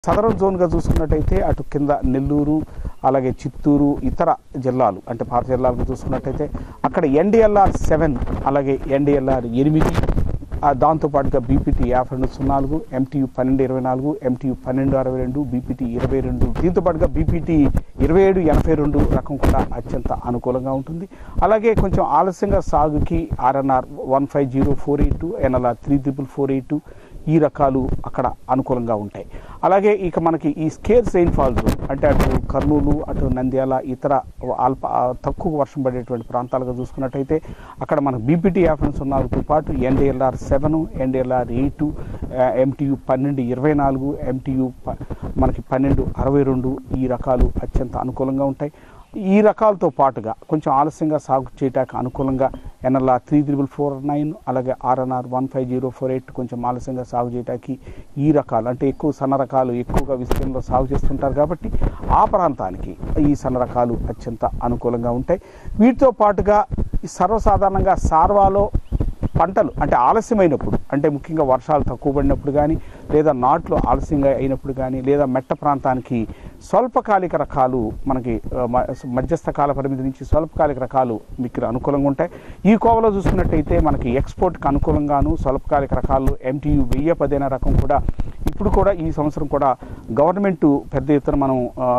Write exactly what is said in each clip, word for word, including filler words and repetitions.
Southern జోన్గా చూసుకున్నట్టయితే అటు కింద నెల్లూరు అలాగే చిత్తూరు ఇతర జిల్లాలు అంటే పాత జిల్లాలకు చూసుకున్నట్టయితే అక్కడ ఎన్డీఎల్ఆర్ సెవెన్ అలాగే ఎన్డీఎల్ఆర్ ఎనిమిది దాంతోపాటుగా బీపీటీ యాభై రెండు సున్నా నాలుగు ఎంటీయు పన్నెండు ఇరవై నాలుగు ఎంటీయు పన్నెండు అరవై రెండు బీపీటీ ఇరవై రెండు దీంతో పాటుగా బీపీటీ ఇరవై ఏడు ఎనభై రెండు రకం కూడా అత్యంత అనుకూలంగా ఉంటుంది. అలాగే కొంచెం ఆలస్యంగా సాగుకి RNR one five zero four eight NLR three triple four eight ఈ రకాలు అక్కడ అనుకూలంగా ఉంటాయి. అలాగే ఇక మనకి ఈ స్కేర్స్ రెయిన్ఫాల్ జోన్ అంటే అటు కర్నూలు అటు నంద్యాల ఇతర అల్ప తక్కువ వర్షం పడేటువంటి ప్రాంతాలుగా చూసుకున్నట్టయితే అక్కడ మనకు బీపీటీ యాభై సున్నా నాలుగుతో పాటు NDLR seven NDLR eight MTU పన్నెండు ఇరవై నాలుగు ఎంటీయు మనకి పన్నెండు అరవై రెండు ఈ రకాలు అత్యంత అనుకూలంగా ఉంటాయి. ఈ రకాలతో పాటుగా కొంచెం ఆలస్యంగా సాగు చేయడానికి అనుకూలంగా NLR three triple four nine అలాగే RNR one five zero four eight కొంచెం ఆలస్యంగా సాగు చేయడానికి ఈ రకాలు అంటే ఎక్కువ సన్న రకాలు ఎక్కువగా విస్తీర్ణంలో సాగు చేస్తుంటారు కాబట్టి ఆ ప్రాంతానికి ఈ సన్న రకాలు అత్యంత అనుకూలంగా ఉంటాయి. వీటితో పాటుగా సర్వసాధారణంగా సార్వాలో పంటలు అంటే ఆలస్యమైనప్పుడు అంటే ముఖ్యంగా వర్షాలు తక్కువ పడినప్పుడు కానీ లేదా నాట్లు ఆలస్యంగా అయినప్పుడు కానీ లేదా మెట్ట ప్రాంతానికి స్వల్పకాలిక రకాలు మనకి మధ్యస్థ కాల పరిమితి నుంచి స్వల్పకాలిక రకాలు మీకు అనుకూలంగా ఉంటాయి. ఈ కోవలో చూసుకున్నట్టయితే మనకి ఎక్స్పోర్ట్కి అనుకూలంగాను స్వల్పకాలిక రకాలు ఎంటీయు వెయ్యి పదిహేను రకం కూడా ఇప్పుడు కూడా ఈ సంవత్సరం కూడా గవర్నమెంట్ పెద్ద ఎత్తున మనం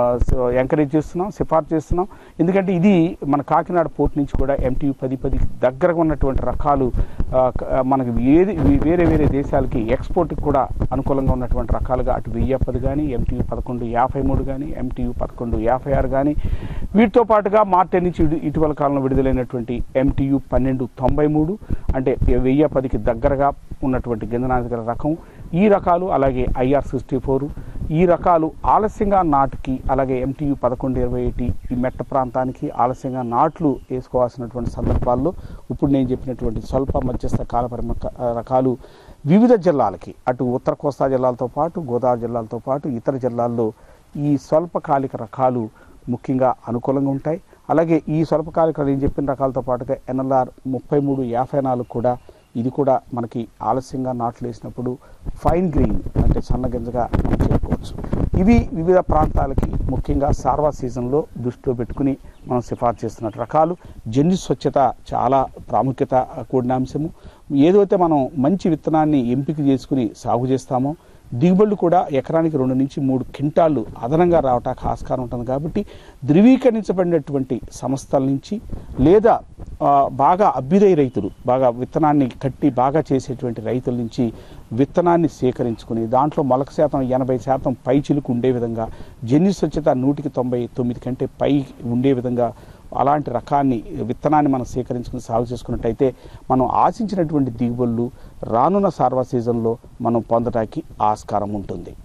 ఎంకరేజ్ చేస్తున్నాం సిఫార్సు చేస్తున్నాం. ఎందుకంటే ఇది మన కాకినాడ పోర్ట్ నుంచి కూడా ఎంటీయు పది పది దగ్గరగా ఉన్నటువంటి రకాలు మనకి వేరే వేరే వేరే దేశాలకి ఎక్స్పోర్ట్కి కూడా అనుకూలంగా ఉన్నటువంటి రకాలుగా అటు వెయ్యి పది కానీ ఎంటీయు పదకొండు యాభై మూడు కానీ ఎంటీయు పదకొండు యాభై ఆరు కానీ వీటితో పాటుగా మార్చి నుంచి ఇటీవల కాలంలో విడుదలైనటువంటి ఎంటీయు పన్నెండు తొంభై మూడు అంటే వెయ్యి పదికి దగ్గరగా ఉన్నటువంటి గింజనాధిక రకం ఈ రకాలు అలాగే ఐఆర్ సిక్స్టీ ఫోర్ ఈ రకాలు ఆలస్యంగా నాటుకి అలాగే ఎంటీయు పదకొండు ఇరవై ఒకటి ఈ మెట్ట ప్రాంతానికి ఆలస్యంగా నాట్లు వేసుకోవాల్సినటువంటి సందర్భాల్లో ఇప్పుడు నేను చెప్పినటువంటి స్వల్ప మధ్యస్థ కాలపరిమ రకాలు వివిధ జిల్లాలకి అటు ఉత్తర కోస్తా జిల్లాలతో పాటు గోదావరి జిల్లాలతో పాటు ఇతర జిల్లాల్లో ఈ స్వల్పకాలిక రకాలు ముఖ్యంగా అనుకూలంగా ఉంటాయి. అలాగే ఈ స్వల్పకాలిక నేను చెప్పిన రకాలతో పాటుగా ఎన్ఎల్ఆర్ ముప్పై మూడు యాభై నాలుగు కూడా ఇది కూడా మనకి ఆలస్యంగా నాట్లు వేసినప్పుడు ఫైన్ గ్రెయిన్ అంటే సన్న గింజగా మనం చెప్పుకోవచ్చు. ఇవి వివిధ ప్రాంతాలకి ముఖ్యంగా సార్వా సీజన్లో దృష్టిలో పెట్టుకుని మనం సిఫార్సు చేస్తున్న రకాలు. జన్యు స్వచ్ఛత చాలా ప్రాముఖ్యత కూడిన అంశము. ఏదైతే మనం మంచి విత్తనాన్ని ఎంపిక చేసుకుని సాగు చేస్తామో దిగుబడులు కూడా ఎకరానికి రెండు నుంచి మూడు క్వింటాళ్ళు అదనంగా రావటానికి ఆస్కారం ఉంటుంది. కాబట్టి ధృవీకరించబడినటువంటి సంస్థల నుంచి లేదా బాగా అభ్యుదయ రైతులు బాగా విత్తనాన్ని కట్టి బాగా చేసేటువంటి రైతుల నుంచి విత్తనాన్ని సేకరించుకుని దాంట్లో మొలక శాతం ఎనభై శాతం పై చిలుకు ఉండే విధంగా జన్యు స్వచ్ఛత నూటికి తొంభై తొమ్మిది కంటే పై ఉండే విధంగా అలాంటి రకాన్ని విత్తనాన్ని మనం సేకరించుకుని సాగు చేసుకున్నట్టయితే మనం ఆశించినటువంటి దిగుబడులు రానున్న సార్వా సీజన్లో మనం పొందడానికి ఆస్కారం ఉంటుంది.